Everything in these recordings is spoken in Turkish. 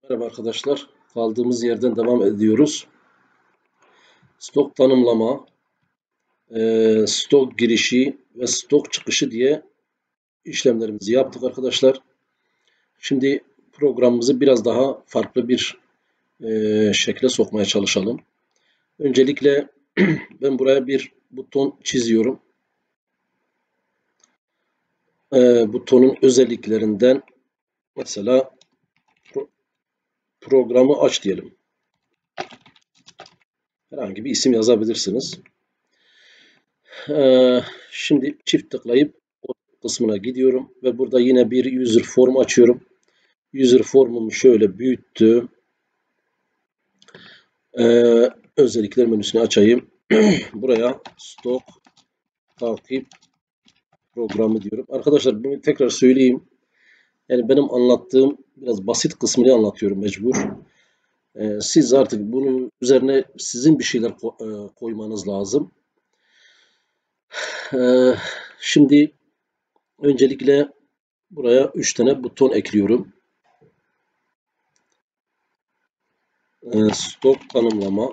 Merhaba arkadaşlar. Kaldığımız yerden devam ediyoruz. Stok tanımlama, stok girişi ve stok çıkışı diye işlemlerimizi yaptık arkadaşlar. Şimdi programımızı biraz daha farklı bir şekle sokmaya çalışalım. Öncelikle ben buraya bir buton çiziyorum. Butonun özelliklerinden mesela programı aç diyelim. Herhangi bir isim yazabilirsiniz. Şimdi çift tıklayıp o kısmına gidiyorum ve burada yine bir user form açıyorum. User formumu şöyle büyüttüm. Özellikler menüsünü açayım. Buraya stok takip programı diyorum. Arkadaşlar bunu tekrar söyleyeyim. Yani benim anlattığım biraz basit kısmını anlatıyorum mecbur. Siz artık bunun üzerine sizin bir şeyler koymanız lazım. Şimdi öncelikle buraya 3 tane buton ekliyorum. Stok tanımlama.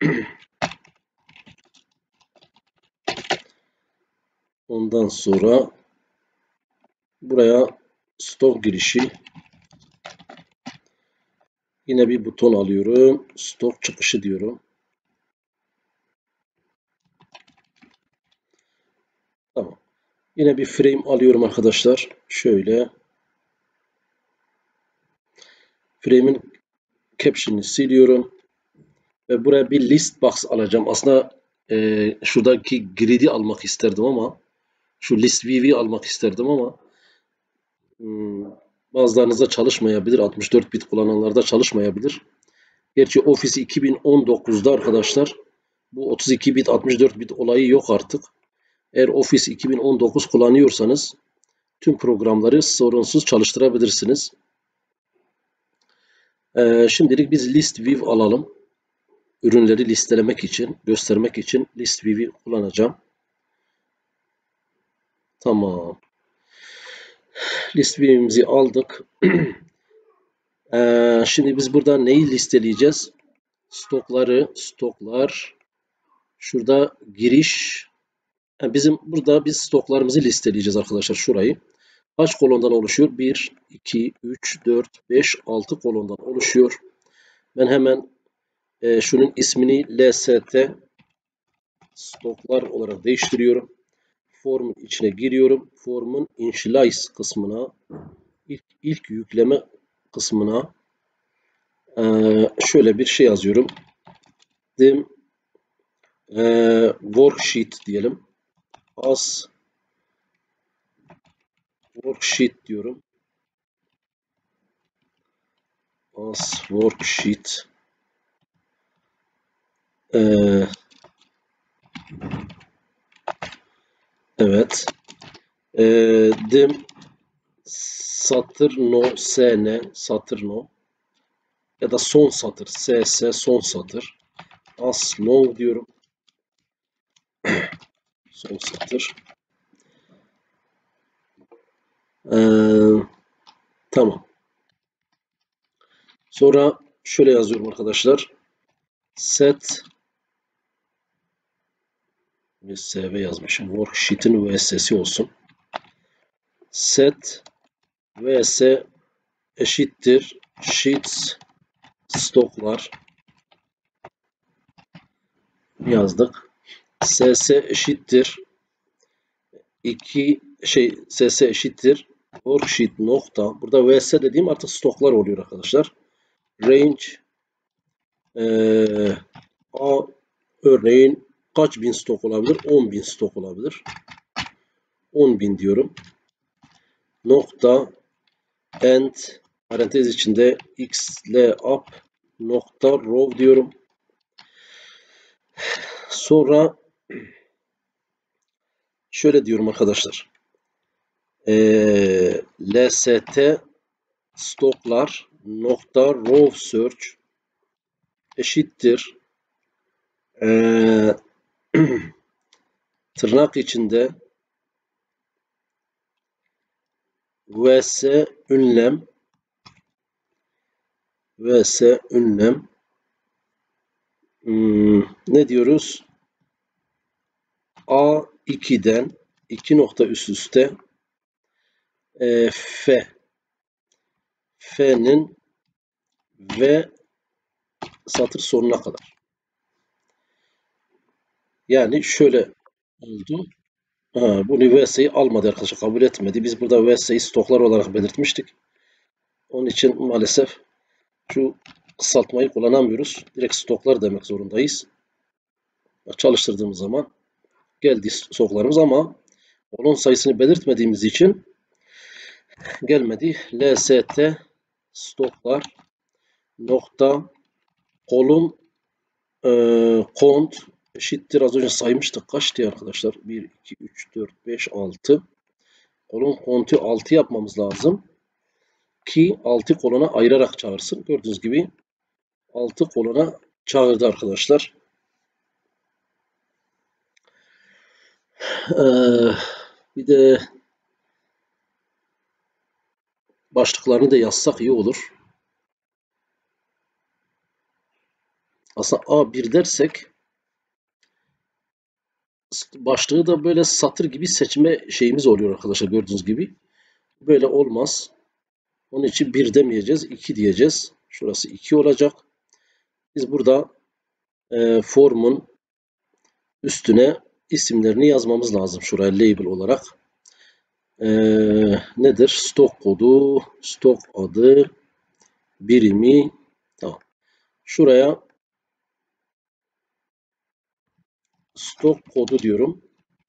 Ondan sonra buraya stok girişi. Yine bir buton alıyorum. Stok çıkışı diyorum. Tamam. Yine bir frame alıyorum arkadaşlar. Şöyle. Frame'in caption'ını siliyorum. Ve buraya bir list box alacağım. Aslında şuradaki grid'i almak isterdim ama şu list view'i almak isterdim ama bazılarınızda çalışmayabilir. 64 bit kullananlarda çalışmayabilir. Gerçi Office 2019'da arkadaşlar bu 32 bit 64 bit olayı yok artık. Eğer Office 2019 kullanıyorsanız tüm programları sorunsuz çalıştırabilirsiniz. Şimdilik biz list view alalım. Ürünleri listelemek için, göstermek için list view'i kullanacağım. Tamam. List view'imizi aldık. Şimdi biz burada neyi listeleyeceğiz? Stoklar. Şurada giriş. Bizim burada biz stoklarımızı listeleyeceğiz arkadaşlar şurayı. Kaç kolondan oluşuyor? 1, 2, 3, 4, 5, 6 kolondan oluşuyor. Ben hemen şunun ismini LST stoklar olarak değiştiriyorum. Formun içine giriyorum. Formun initialize kısmına, ilk yükleme kısmına şöyle bir şey yazıyorum. Worksheet diyelim. As worksheet diyorum. As worksheet. Evet. Dim satır no sn satır no ya da son satır ss son satır as long diyorum. Son satır. Tamam. Sonra şöyle yazıyorum arkadaşlar. Set ve sv yazmışım. Worksheet'in vs'si olsun. Set vs eşittir sheets stoklar yazdık. ss eşittir ss eşittir worksheet nokta. Burada vs dediğim artık stoklar oluyor arkadaşlar. Range a örneğin kaç bin stok olabilir? 10.000 stok olabilir. 10.000 diyorum. Nokta and parantez içinde xlab nokta row diyorum. Sonra şöyle diyorum arkadaşlar. LST stoklar nokta row search eşittir tırnak içinde vs ünlem vs ünlem ne diyoruz? A2'den 2 nokta üst üste F'nin V satır sonuna kadar. Yani şöyle oldu. Bunu VS'yi almadı arkadaşlar. Kabul etmedi. Biz burada VS'yi stoklar olarak belirtmiştik. Onun için maalesef şu kısaltmayı kullanamıyoruz. Direkt stoklar demek zorundayız. Çalıştırdığımız zaman geldi stoklarımız ama kolon sayısını belirtmediğimiz için gelmedi. LST stoklar nokta kolon kont eşittir. Az önce saymıştık. Kaçtı arkadaşlar? 1, 2, 3, 4, 5, 6. Kolon kontu 6 yapmamız lazım. Ki 6 kolona ayırarak çağırsın. Gördüğünüz gibi 6 kolona çağırdı arkadaşlar. Bir de başlıklarını da yazsak iyi olur. Aslında A1 dersek başlığı da böyle satır gibi seçme şeyimiz oluyor arkadaşlar, gördüğünüz gibi. Böyle olmaz. Onun için 1 demeyeceğiz, 2 diyeceğiz. Şurası 2 olacak. Biz burada formun üstüne isimlerini yazmamız lazım. Şuraya label olarak. Nedir? Stok kodu, stok adı, birimi. Tamam. Şuraya stok kodu diyorum.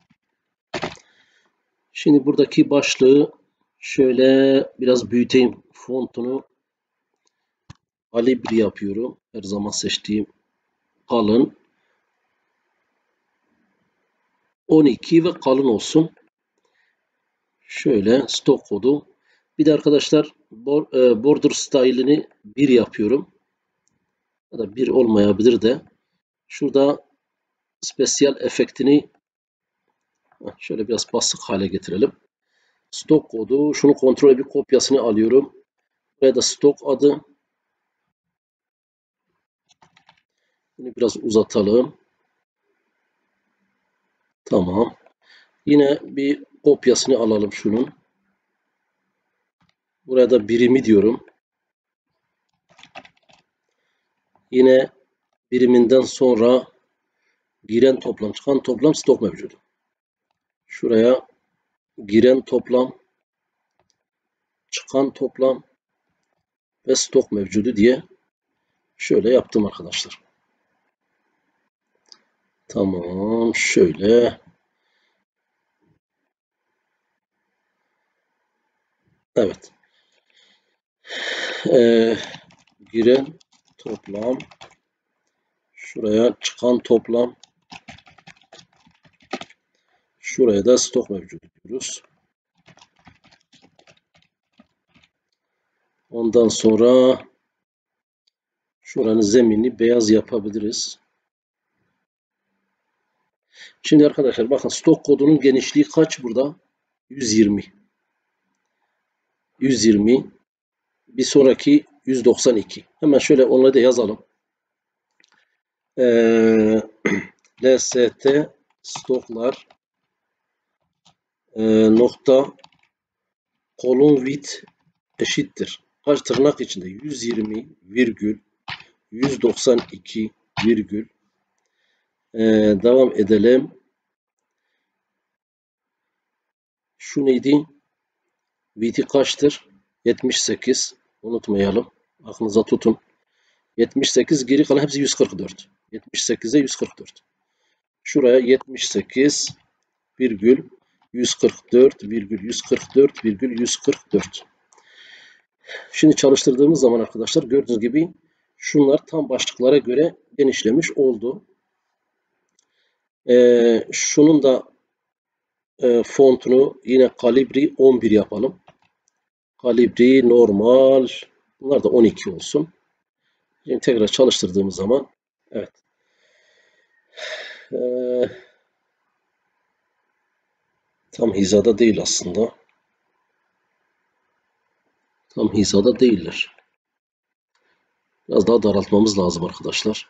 Şimdi buradaki başlığı şöyle biraz büyüteyim. Fontunu Calibri yapıyorum. Her zaman seçtiğim kalın. 12 ve kalın olsun. Şöyle stok kodu. Bir de arkadaşlar border style'ini 1 yapıyorum. Ya da 1 olmayabilir de. Şurada special efektini şöyle biraz basık hale getirelim. Stok kodu. Şunu kontrol bir kopyasını alıyorum. Buraya da stok adı. Bunu biraz uzatalım. Tamam. Yine bir kopyasını alalım şunun. Buraya da birimi diyorum. Yine biriminden sonra giren toplam, çıkan toplam stok mevcudu. Şuraya giren toplam, çıkan toplam ve stok mevcudu diye şöyle yaptım arkadaşlar. Tamam, şöyle. Evet. Giren toplam, şuraya çıkan toplam, şuraya da stok mevcudu diyoruz. Ondan sonra şuranın zeminini beyaz yapabiliriz. Şimdi arkadaşlar bakın, stok kodunun genişliği kaç burada? 120. 120. Bir sonraki 192. Hemen şöyle onları da yazalım. LST stoklar nokta kolon width eşittir. Kaç tırnak içinde? 120 virgül 192 virgül devam edelim. Şu neydi? Width'i kaçtır? 78. Unutmayalım. Aklınıza tutun. 78, geri kalan hepsi 144. 78'e 144. Şuraya 78 virgül 144 virgül 144 virgül 144. Şimdi çalıştırdığımız zaman arkadaşlar gördüğünüz gibi şunlar tam başlıklara göre genişlemiş oldu. Şunun da fontunu yine Calibri 11 yapalım. Calibri normal. Bunlar da 12 olsun. Şimdi tekrar çalıştırdığımız zaman evet. Tam hizada değil aslında. Tam hizada değiller. Biraz daha daraltmamız lazım arkadaşlar.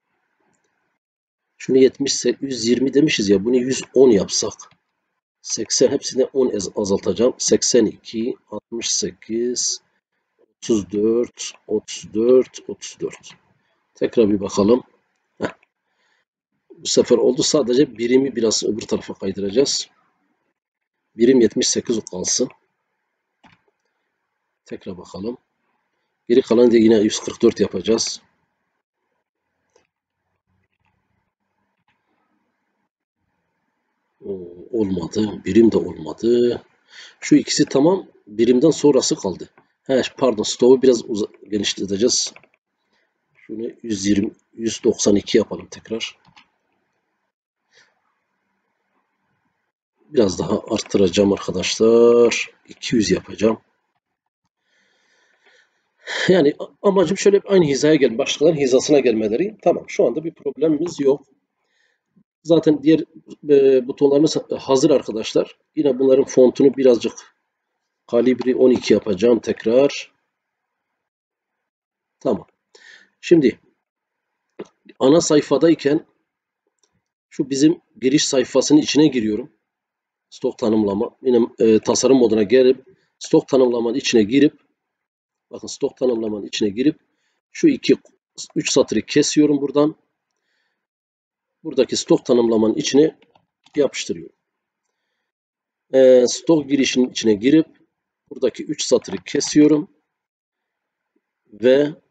Şunu 70, 120 demişiz ya. Bunu 110 yapsak. 80 hepsine 10 azaltacağım. 82, 68, 34, 34, 34. Tekrar bir bakalım. Heh. Bu sefer oldu. Sadece birimi biraz öbür tarafa kaydıracağız. Birim 78 kalsın. Tekrar bakalım. Geri kalanı da yine 144 yapacağız. Olmadı. Birim de olmadı. Şu ikisi tamam. Birimden sonrası kaldı. Pardon. Stoğu biraz genişleteceğiz. Şunu 120, 192 yapalım tekrar. Biraz daha arttıracağım arkadaşlar. 200 yapacağım. Yani amacım şöyle aynı hizaya başkalarının hizasına gelmeleri. Tamam, şu anda bir problemimiz yok. Zaten diğer butonlarımız hazır arkadaşlar. Yine bunların fontunu birazcık kalibri 12 yapacağım tekrar. Tamam. Şimdi ana sayfadayken şu bizim giriş sayfasının içine giriyorum. Stok tanımlama. Yine tasarım moduna gelip stok tanımlamanın içine girip bakın stok tanımlamanın içine girip şu 3 satırı kesiyorum buradan. Buradaki stok tanımlamanın içine yapıştırıyorum. Stok girişinin içine girip buradaki 3 satırı kesiyorum ve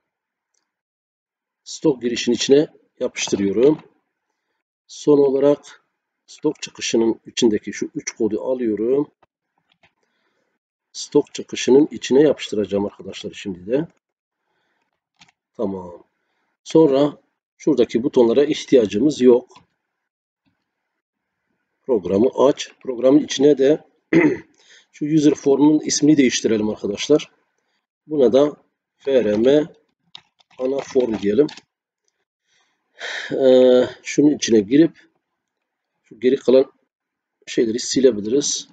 stok girişinin içine yapıştırıyorum. Son olarak stok çıkışının içindeki şu 3 kodu alıyorum. Stok çıkışının içine yapıştıracağım arkadaşlar şimdi de. Tamam. Sonra şuradaki butonlara ihtiyacımız yok. Programı aç. Programın içine de şu user form'un ismini değiştirelim arkadaşlar. Buna da frm ana form diyelim. Şunun içine girip şu geri kalan şeyleri silebiliriz.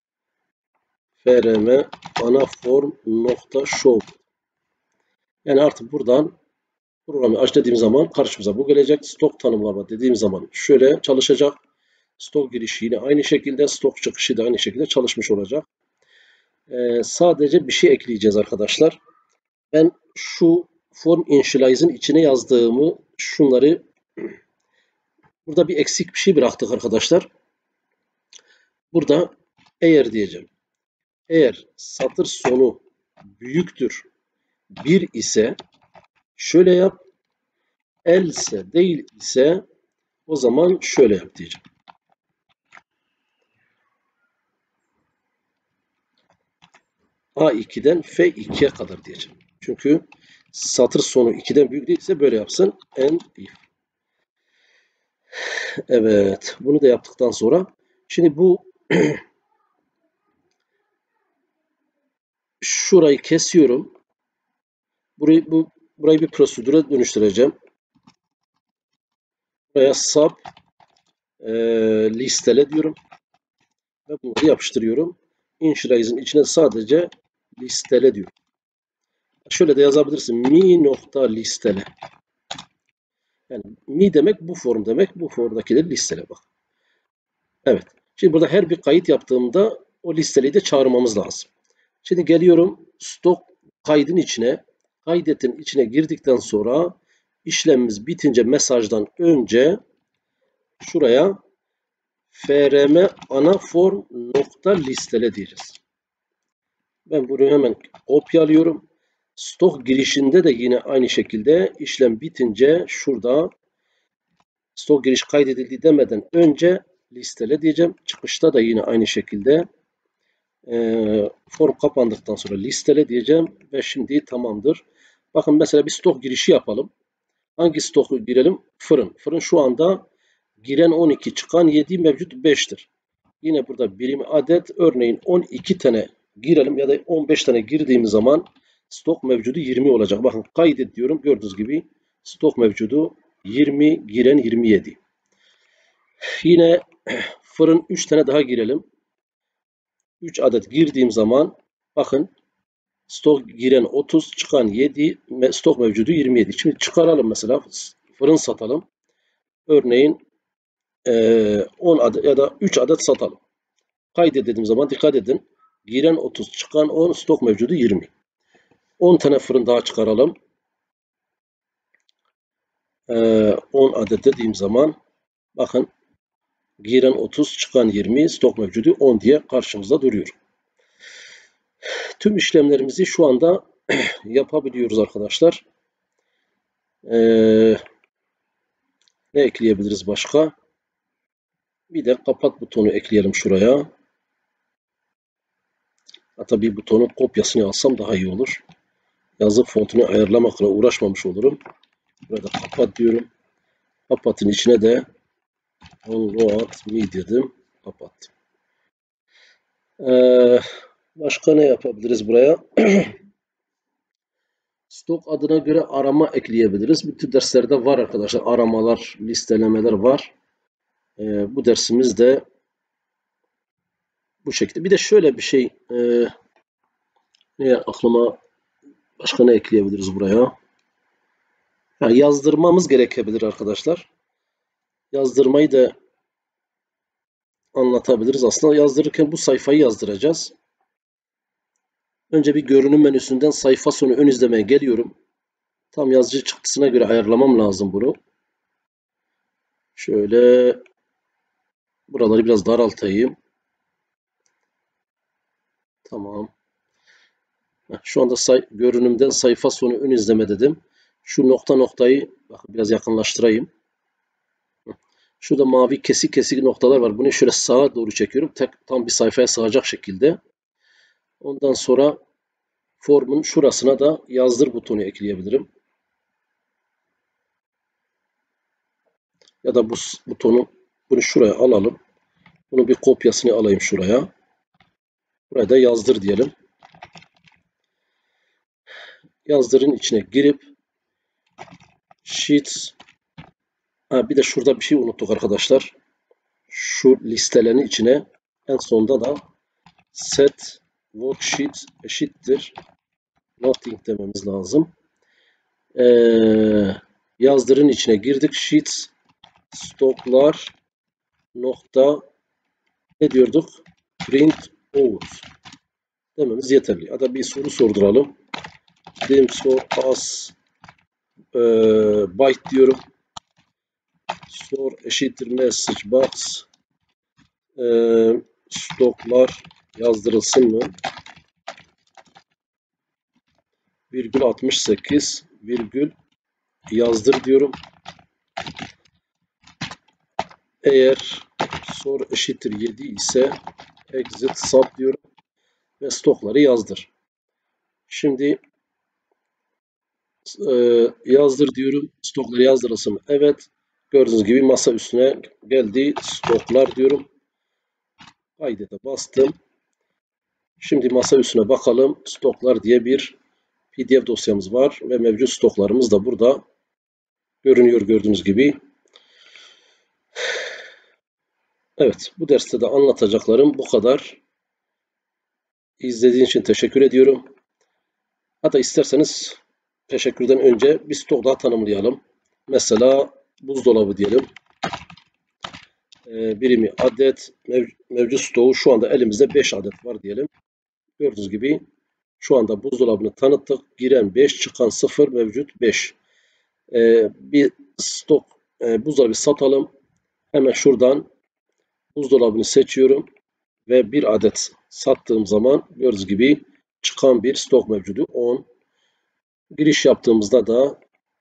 frm ana form nokta show. Yani artık buradan programı aç dediğim zaman karşımıza bu gelecek. Stok tanımlama dediğim zaman şöyle çalışacak. Stok girişi yine aynı şekilde, stok çıkışı da aynı şekilde çalışmış olacak. Sadece bir şey ekleyeceğiz arkadaşlar. Ben şu form initialize'ın içine yazdığımı şunları burada bir eksik bir şey bıraktık arkadaşlar. Burada eğer diyeceğim. Eğer satır sonu büyüktür 1 ise şöyle yap. Else değil ise o zaman şöyle yap diyeceğim. A2'den F2'ye kadar diyeceğim. Çünkü satır sonu 2'den büyük değilse böyle yapsın. And if. Evet. Bunu da yaptıktan sonra şimdi bu şurayı kesiyorum. Burayı bir prosedüre dönüştüreceğim. Buraya sub listele diyorum. Ve bunları yapıştırıyorum. Initialize'ın içine sadece listele diyorum. Şöyle de yazabilirsin. Mi nokta listele. Yani mi demek bu form demek. Bu formdakileri listele bak. Evet. Şimdi burada her bir kayıt yaptığımda o listeleri de çağırmamız lazım. Şimdi geliyorum stok kaydın içine. Kaydetin içine girdikten sonra işlemimiz bitince mesajdan önce şuraya frm ana form nokta listele diyeceğiz. Ben bunu hemen kopyalıyorum. Stok girişinde de yine aynı şekilde işlem bitince şurada stok giriş kaydedildi demeden önce listele diyeceğim. Çıkışta da yine aynı şekilde form kapandıktan sonra listele diyeceğim ve şimdi tamamdır. Bakın mesela bir stok girişi yapalım. Hangi stoku girelim? Fırın. Fırın şu anda giren 12, çıkan 7, mevcut 5'tir. Yine burada birimi adet, örneğin 12 tane girelim ya da 15 tane girdiğimiz zaman stok mevcudu 20 olacak. Bakın kaydet diyorum. Gördüğünüz gibi stok mevcudu 20, giren 27. Yine fırın 3 tane daha girelim. 3 adet girdiğim zaman bakın Stok giren 30, çıkan 7, stok mevcudu 27. Şimdi çıkaralım mesela. Fırın satalım. Örneğin 10 adet ya da 3 adet satalım. Kaydet dediğim zaman dikkat edin. Giren 30, çıkan 10, stok mevcudu 20. 10 tane fırın daha çıkaralım. 10 adet dediğim zaman bakın giren 30, çıkan 20, stok mevcudu 10 diye karşımızda duruyor. Tüm işlemlerimizi şu anda yapabiliyoruz arkadaşlar. Ne ekleyebiliriz başka? Bir de kapat butonu ekleyelim şuraya. Hatta bir butonun kopyasını alsam daha iyi olur. Yazı fontunu ayarlamakla uğraşmamış olurum. Burada kapat diyorum. Kapatın içine de download me dedim. Kapattım. Başka ne yapabiliriz buraya? Stok adına göre arama ekleyebiliriz. Bütün derslerde var arkadaşlar. Aramalar, listelemeler var. Bu dersimiz de bu şekilde. Bir de şöyle bir şey aklıma başka ne ekleyebiliriz buraya? Yani yazdırmamız gerekebilir arkadaşlar. Yazdırmayı da anlatabiliriz. Aslında yazdırırken bu sayfayı yazdıracağız. Önce bir görünüm menüsünden sayfa sonu ön izlemeye geliyorum. Tam yazıcı çıktısına göre ayarlamam lazım bunu. Şöyle buraları biraz daraltayım. Tamam. Şu anda görünümden sayfa sonu ön izleme dedim. Şu noktayı bakın biraz yakınlaştırayım. Şurada mavi kesik kesik noktalar var. Bunu şöyle sağa doğru çekiyorum. Tam bir sayfaya sığacak şekilde. Ondan sonra formun şurasına da yazdır butonu ekleyebilirim. Ya da bu butonu bunu şuraya alalım. Bunun bir kopyasını alayım şuraya. Buraya da yazdır diyelim. Yazdırın içine girip Sheets bir de şurada bir şey unuttuk arkadaşlar. Şu listelerin içine en sonda da set worksheet eşittir nothing dememiz lazım. Yazdırın içine girdik. Sheets stoklar nokta ne diyorduk? Print out dememiz yeterli. Ya da bir soru sorduralım. Dim sor as byte diyorum. Sor eşittir message box stoklar yazdırılsın mı? Virgül 68 virgül yazdır diyorum. Eğer sor eşittir 7 ise exit sub diyorum ve stokları yazdır. Şimdi yazdır diyorum. Stokları yazdırılsın mı? Evet. Gördüğünüz gibi masa üstüne geldi. Stoklar diyorum. Kaydete bastım. Şimdi masa üstüne bakalım. Stoklar diye bir PDF dosyamız var ve mevcut stoklarımız da burada görünüyor gördüğünüz gibi. Evet, bu derste de anlatacaklarım bu kadar. İzlediğiniz için teşekkür ediyorum. Hatta isterseniz teşekkürden önce bir stok daha tanımlayalım. Mesela buzdolabı diyelim. Birimi adet, mevcut stoğu şu anda elimizde 5 adet var diyelim. Gördüğünüz gibi şu anda buzdolabını tanıttık. Giren 5, çıkan 0, mevcut 5. Bir stok buzdolabı satalım. Hemen şuradan buzdolabını seçiyorum ve bir adet sattığım zaman gördüğünüz gibi çıkan bir stok mevcudu 10. Giriş yaptığımızda da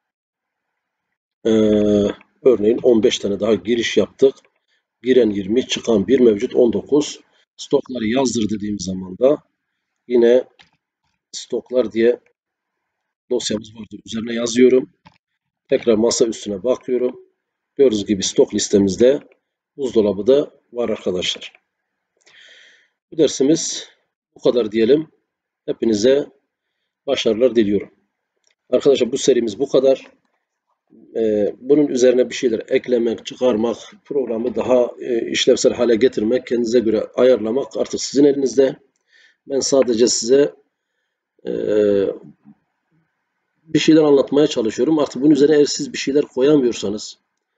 örneğin 15 tane daha giriş yaptık. Giren 20, çıkan 1 mevcut 19. Stokları yazdır dediğim zaman da yine stoklar diye dosyamız vardı. Üzerine yazıyorum. Tekrar masa üstüne bakıyorum. Gördüğünüz gibi stok listemizde buzdolabı da var arkadaşlar. Bu dersimiz bu kadar diyelim. Hepinize başarılar diliyorum. Arkadaşlar bu serimiz bu kadar. Bunun üzerine bir şeyler eklemek, çıkarmak, programı daha işlevsel hale getirmek, kendinize göre ayarlamak artık sizin elinizde. Ben sadece size bir şeyler anlatmaya çalışıyorum. Artık bunun üzerine eğer siz bir şeyler koyamıyorsanız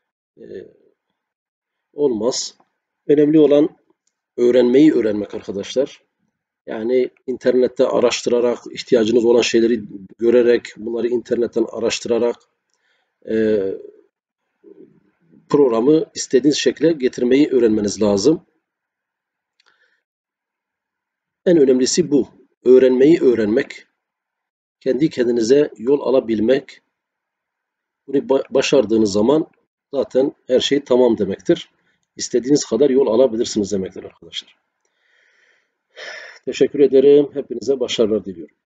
olmaz. Önemli olan öğrenmeyi öğrenmek arkadaşlar. Yani internette araştırarak, ihtiyacınız olan şeyleri görerek, bunları internetten araştırarak programı istediğiniz şekle getirmeyi öğrenmeniz lazım. En önemlisi bu. Öğrenmeyi öğrenmek, kendi kendinize yol alabilmek. Bunu başardığınız zaman zaten her şey tamam demektir. İstediğiniz kadar yol alabilirsiniz demektir arkadaşlar. Teşekkür ederim. Hepinize başarılar diliyorum.